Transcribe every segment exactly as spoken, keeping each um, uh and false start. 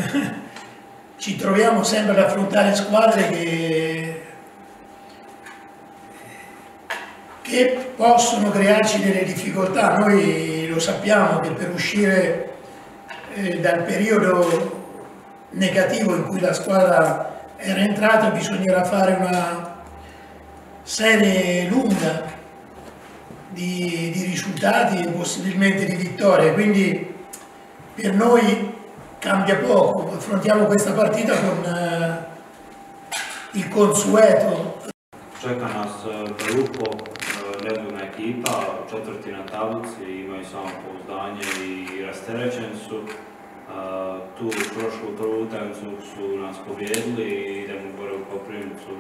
ci troviamo sempre ad affrontare squadre che, che possono crearci delle difficoltà. Noi lo sappiamo che per uscire eh, dal periodo negativo in cui la squadra era entrata bisognerà fare una serie lunga di, di risultati e possibilmente di vittorie, quindi per noi cambia poco, affrontiamo questa partita con eh, il consueto. Čeka nas grupo, redovna ekipa, četvrti na tablici, imaju samopouzdanje i rasterećeni su. Tu prošlu prvu utakmicu su nas pobijedili i idemo gore u Koprivnicu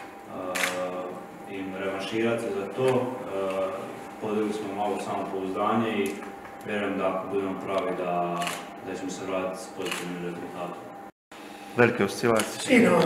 im revanširati za to. Podigli smo malo samopouzdanje i vjerujem da ako budemo pravi da, da ćemo se vratiti s pozitivnim rezultatom. Velike oscilacije. Sì, no.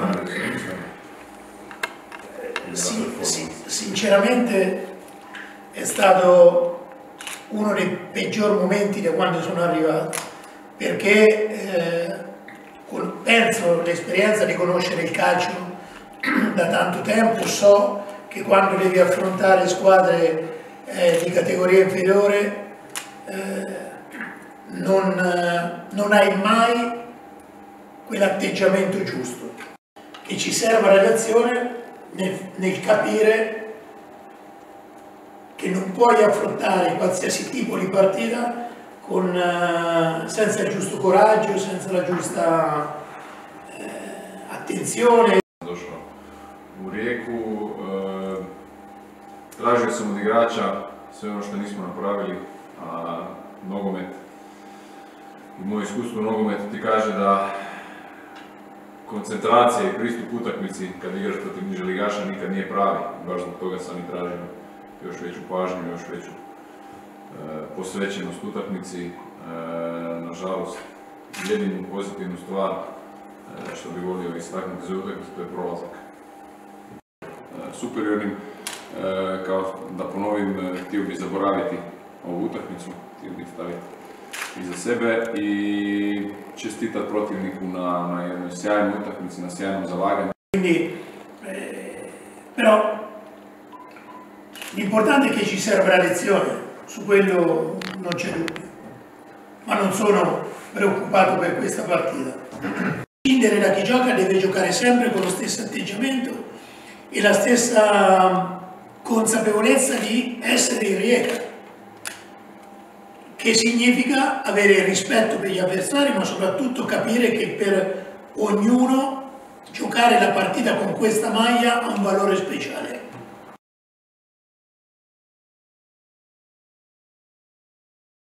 Sì, sì, sinceramente è stato uno dei peggior momenti da quando sono arrivato, perché eh, penso l'esperienza di conoscere il calcio da tanto tempo, so che quando devi affrontare squadre eh, di categoria inferiore eh, non, eh, non hai mai quell'atteggiamento giusto, che ci serve a relazione nel, nel capire che non puoi affrontare qualsiasi tipo di partita con, uh, senza il giusto coraggio, senza la giusta eh, attenzione. Došao u Rijeku, e, tražio sam od igrača sve ono što nismo napravili, a nogomet i moje iskustvo u nogometu ti kaže da koncentracija i pristup utakmici kad igraš protiv niželigaša nikad nije pravi. Baš zbog toga sam i tražio još veću pažnju, još veću e, posvećenost utakmici. E, nažalost, jedinu pozitivnu stvar e, što bi volio istaknuti za utakmicu, to je prolazak. E, superiornim, e, kao da ponovim, e, htio bih zaboraviti ovu utakmicu, htio bih staviti iza sebe i čestitati protivniku na, na jednoj sjajnoj utakmici, na sjajnom zalaganju. Quindi, eh, però l'importante è che ci serva la lezione, su quello non c'è dubbio, ma non sono preoccupato per questa partita. A prescindere da chi gioca deve giocare sempre con lo stesso atteggiamento e la stessa consapevolezza di essere in Rijeka, che significa avere rispetto per gli avversari, ma soprattutto capire che per ognuno giocare la partita con questa maglia ha un valore speciale.